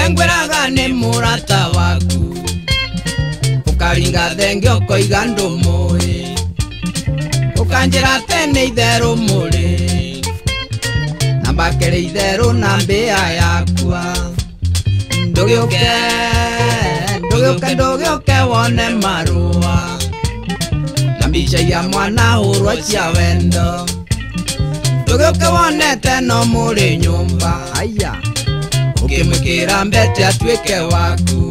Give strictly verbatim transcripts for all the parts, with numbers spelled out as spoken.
Nengweraga ni murata waku ukaringa thenge ukoiga ndumui ukanjira tene itheru muri na mbakere itheru na mbia yakwa ndugiuke ndugiuke ndugiuke wone marua na mbica ya mwana hurwa cia wendo ndugiuke wonete no muri nyumba aya ukimwikira mbete atuike waku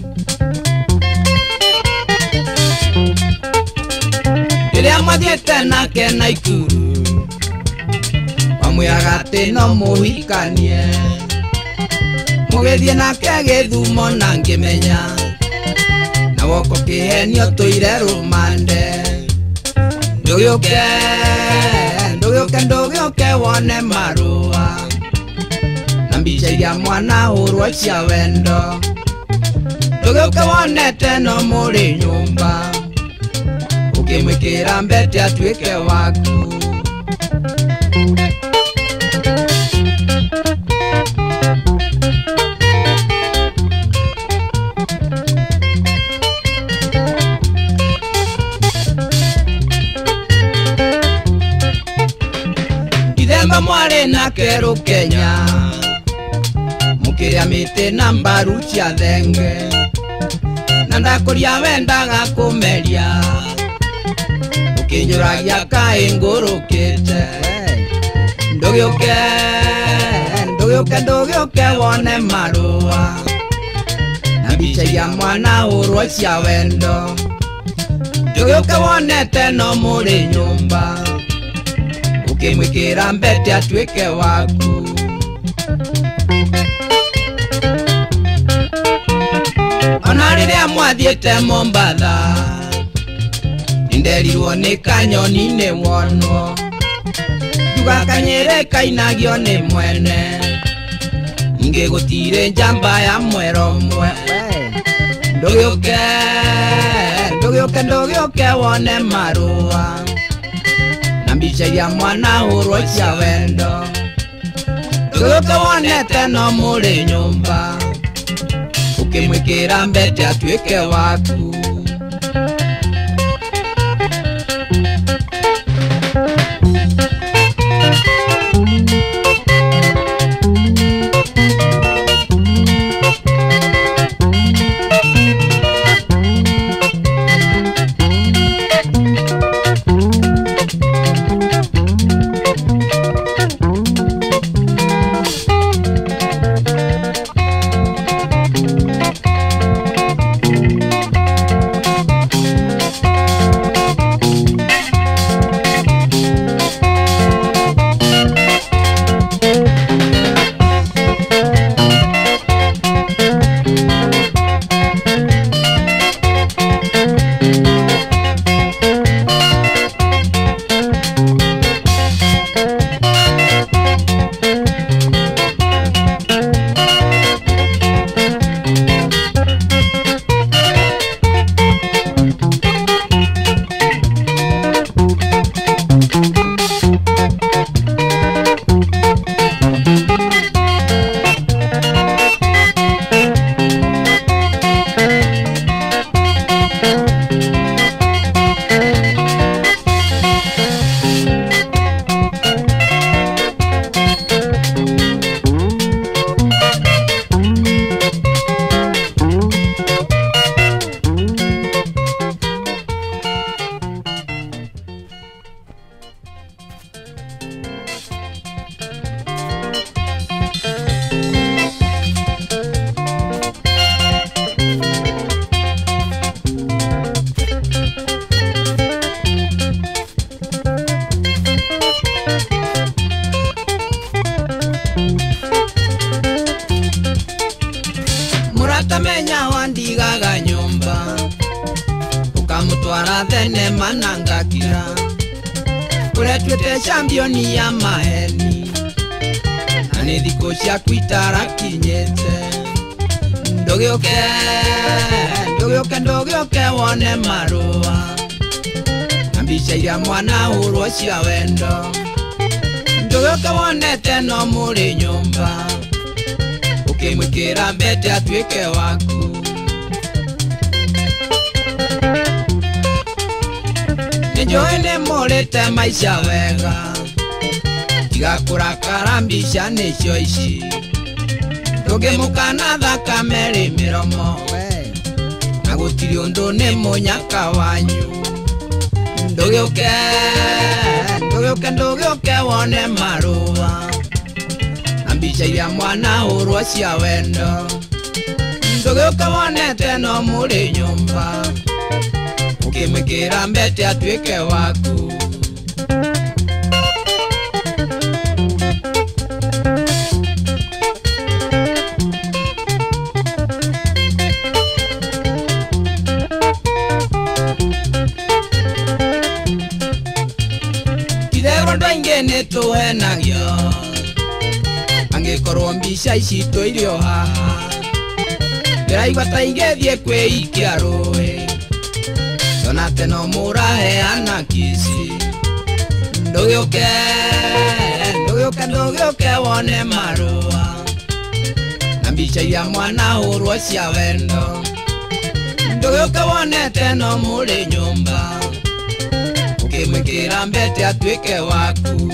iria mwathiete nake Naikuru wamwiraga ati no muhikanie mugithie nake Githumo na ngimenya na woko kihenio tuire rumande ndugiuke ndugiuke ndugiuke wone marua na mbica iria mwana hurwa cia wendo ndugiuke wonete no muri nyumba ukimwikira mbete atuike waku Ithemba mwari nake Rukenya mukiria miti na mbaru cia thenge na ndakuria wendaga kumeria ukinyuragia kai ngurukite ndugiuke ndugiuke ndugiuke wone marua na mbica ya mwana hurwa cia wendo ndugiuke wonete no muri nyumba ukimwikira mbete atuike waku ona riria mwathiete Mombatha ninderirwo ni kanyoni ni wonwo njuga kanyere kainagio ni mwene inge gutire njamba ya mwero mwe ndugiuke ndugiuke ndugiuke wone marua na mbica ya mwana hurwa cia wendo ndugiuke wonete no muri nyumba ukimwikira mbete atuike waku Muratamenya wandigaga nyumba ukamutwara thenema na ngakira uretwete championi ya maheni na ni thikũ ciaku itarakinyĩte ndugiuke ndugiuke ndugiuke wone marua na mbica iria mwana hurwa cia wendo ndugiuke wonete no muri nyumba ukimwikira mbete atuike waku. Nijui nimurite maisha wega, tiga kurakara mbica nicio ici, ndungimukana thakame ri miromo, na gutiri undu ni munyaka wanyu. Ndugiuke, ndugiuke, ndugiuke wone marua na mbica iria mwana hurwo cia wendo. Ndugiuke wonete no muri nyumba, ukimwikira mbete atuike waku. Andu aingi nituhenagio, angikorwo mbica ici tuirio haha, ndiraigua ta ingithie kwiikia rui, ndona te no muraheana kisi. Ndugiuke, ndugiuke, ndugiuke wone marua na mbica iria mwana hurwo cia wendo. Ndugiuke wonete no muri nyumba, ukimwikira mbete atuike waku.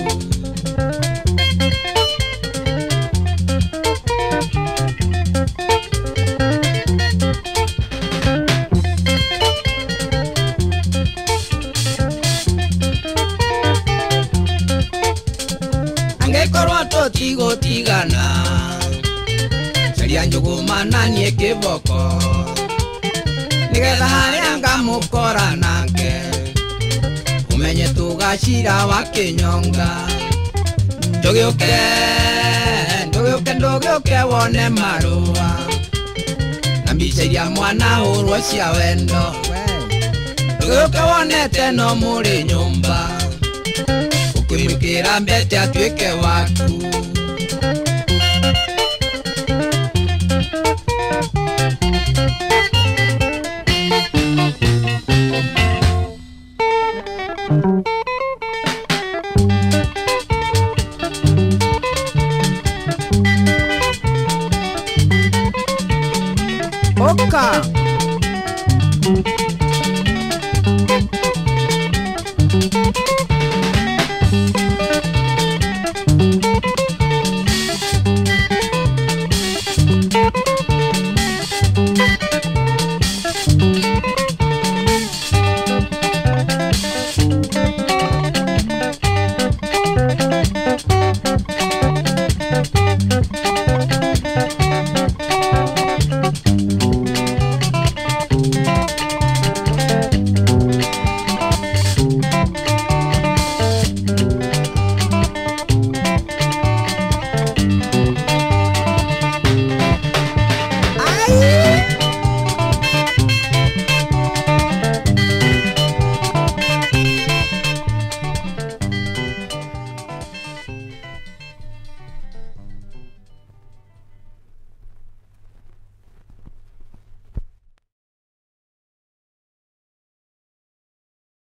Angikorwo tutigotigana, caria njuguma nanie kiboko, nigetha haria ngamukora nake umenye tugacira wa kinyonga. Ndugiuke, ndugiuke, ndugiuke wone marua na mbica iria mwana hurwo cia wendo. Ndugiuke wonete no muri nyumba, ukimwikira mbete atuike waku. Oka